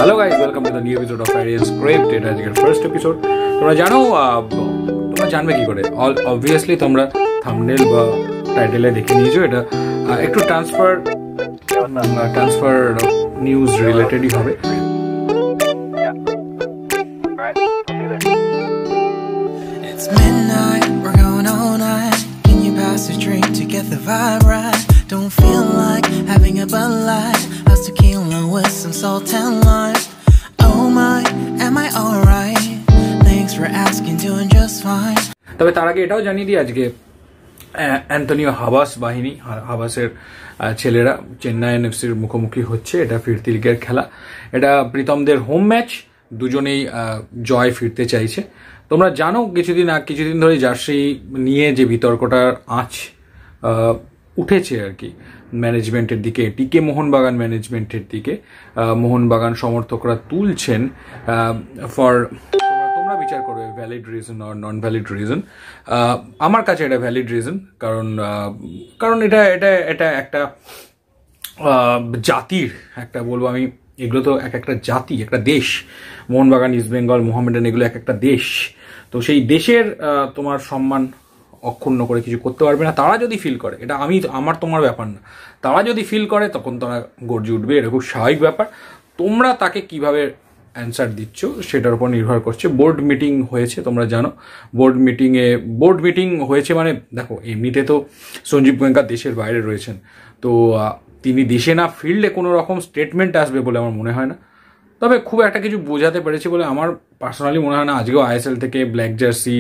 Hello guys, welcome to the new episode of Arian Script. এটা আজকের first episode. তোমরা জানো তোমরা জানবে কি করে? অবভিয়াসলি তোমরা থাম্বনেল বা টাইটেলে দেখে নিয়েছো, এটা একটু ট্রান্সফার নিউজ রিলেটেডই হবে। It's midnight, we're going all night. Can you pass a drink to get the vibe right? Don't feel like having a Bud Light. How's tequila with some salt and lime? Oh my, am I alright? Thanks for asking, doing just fine. তবে তার আগে এটাও জানিয়ে দিই, আজকে Antonio হাবাসের ছেলেরা চেন্নাই এনএফসির মুখোমুখি হচ্ছে। এটা ফিরতি লিগের খেলা, এটা প্রীতমদের হোম ম্যাচ, দুজনেই জয় ফিরতে চাইছে। তোমরা জানো কিছুদিন ধরে জার্সি নিয়ে যে বিতর্কটার আঁচ উঠেছে আর কি ম্যানেজমেন্টের দিকে, টিকে মোহনবাগান ম্যানেজমেন্টের দিকে, মোহনবাগান সমর্থকরা তুলছেন ফর, তোমরা বিচার করবে ভ্যালিড রিজন আর নন ভ্যালিড রিজন। আমার কাছে এটা ভ্যালিড রিজন, কারণ এটা একটা জাতির একটা বলবো আমি, এগুলো তো একটা জাতি, একটা দেশ। মোহনবাগান, ইস্ট বেঙ্গল, মোহামেডান, এগুলো একটা দেশ। তো সেই দেশের তোমার সম্মান অক্ষুণ্ণ করে কিছু করতে পারবে না। তারা যদি ফিল করে, এটা আমার তোমার ব্যাপার না, তারা যদি ফিল করে তখন তারা গর্জে উঠবে, এটা খুব স্বাভাবিক ব্যাপার। তোমরা তাকে কিভাবে অ্যান্সার দিচ্ছ সেটার উপর নির্ভর করছে। বোর্ড মিটিং হয়েছে, তোমরা জানো বোর্ড মিটিং হয়েছে মানে দেখো, এমনিতে তো সঞ্জীব গোয়েঙ্কা দেশের বাইরে রয়েছেন, তো তিনি দেশে না ফিরলে কোনো রকম স্টেটমেন্ট আসবে বলে আমার মনে হয় না। তবে খুব একটা কিছু বোঝাতে পেরেছে বলে আমার পার্সোনালি মনে হয় না। আজকেও আইএসএল থেকে ব্ল্যাক জার্সি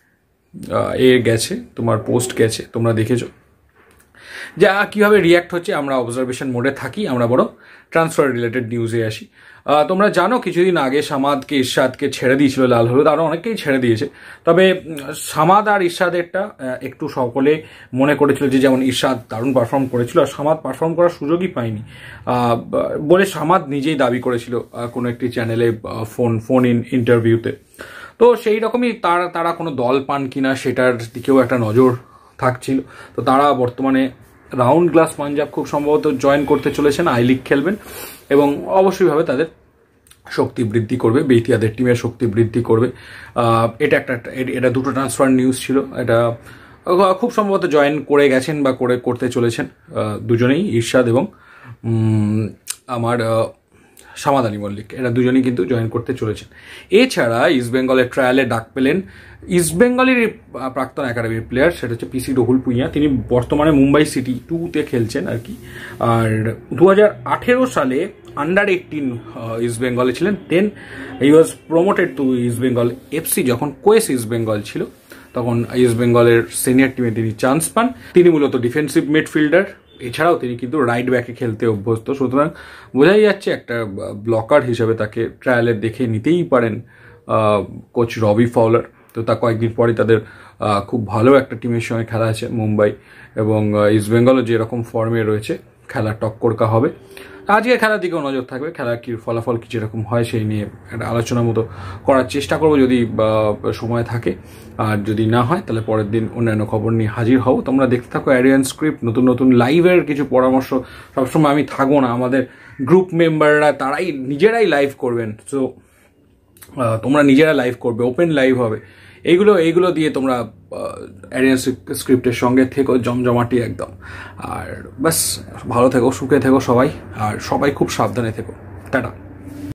গেছে, তোমার পোস্ট গেছে, তোমরা দেখেছো যা কীভাবে রিয়াক্ট হচ্ছে। আমরা অবজারভেশন মোডে থাকি, আমরা বড় ট্রান্সফার রিলেটেড নিউজে আসি। তোমরা জানো কিছুদিন আগে সামাদকে, ইরশাদকে ছেড়ে দিয়েছিল লাল হলুদ, আরও অনেকেই ছেড়ে দিয়েছে। তবে সামাদ আর ইরশাদেরটা একটু সকলে মনে করেছিল যে যেমন ইরশাদ দারুণ পারফর্ম করেছিল আর সামাদ পারফর্ম করার সুযোগই পায়নি বলে সামাদ নিজেই দাবি করেছিল কোনো একটি চ্যানেলে ফোন ইন্টারভিউতে। তো সেই রকমই তারা কোনো দল পান কিনা সেটার দিকেও একটা নজর থাকছিল। তো তারা বর্তমানে রাউন্ড গ্লাস পাঞ্জাব খুব সম্ভবত জয়েন করতে চলেছেন, আই লিগ খেলবেন এবং অবশ্যইভাবে তাদের শক্তি বৃদ্ধি করবে, বেইতিয়াদের টিমের শক্তি বৃদ্ধি করবে। এটা দুটো ট্রান্সফার নিউজ ছিল। এটা খুব সম্ভবত জয়েন করে গেছেন বা করতে চলেছেন দুজনেই, ইরশাদ এবং আমার সামাদ আলী মল্লিক, এরা দুজনেই কিন্তু জয়েন করতে চলেছেন। এছাড়া ইস্ট বেঙ্গলের ট্রায়ালে ডাক পেলেন ইস্ট বেঙ্গলের প্রাক্তন একাডেমির প্লেয়ার, সেটা হচ্ছে পিসি রহুল পুইয়া। তিনি বর্তমানে মুম্বাই সিটি 2-তে খেলছেন আর কি। আর 2018 সালে আন্ডার-18 ইস্ট বেঙ্গলে ছিলেন। Then he was promoted to East Bengal FC. যখন কোয়েস ইস্ট বেঙ্গল ছিল তখন ইস্ট বেঙ্গলের সিনিয়র টিমে তিনি চান্স পান। তিনি মূলত ডিফেন্সিভ মিডফিল্ডার, এছাড়াও তিনি কিন্তু রাইট ব্যাকে খেলতে অভ্যস্ত। সুতরাং বোঝাই যাচ্ছে একটা ব্লকার হিসেবে তাকে ট্রায়ালে দেখে নিতেই পারেন কোচ রবি ফাউলার। তো তা কয়েকদিন পরে তাদের খুব ভালো একটা টিমের সঙ্গে খেলা আছে মুম্বাই, এবং ইস্ট বেঙ্গলও যেরকম ফর্মে রয়েছে খেলা টক্করকা হবে। আজকে খেলার দিকেও নজর থাকবে, খেলার কি ফলাফল কি যেরকম হয় সেই নিয়ে একটা আলোচনার মতো করার চেষ্টা করবো যদি সময় থাকে। আর যদি না হয় তাহলে পরের দিন অন্যান্য খবর নিয়ে হাজির হব। তোমরা দেখতে থাকো অ্যারিয়ান স্ক্রিপ্ট। নতুন লাইভের কিছু পরামর্শ সবসময় আমি থাকবো না, আমাদের গ্রুপ মেম্বাররা তারাই নিজেরাই লাইভ করবেন। সো তোমরা নিজেরা লাইভ করবে, ওপেন লাইভ হবে। এইগুলো দিয়ে তোমরা অ্যারিয়ান স্ক্রিপ্টের সঙ্গে থেকো, জমজমাটি একদম। আর ব্যাস ভালো থেকো, সুখে থেকো সবাই, আর সবাই খুব সাবধানে থেকো। টাটা।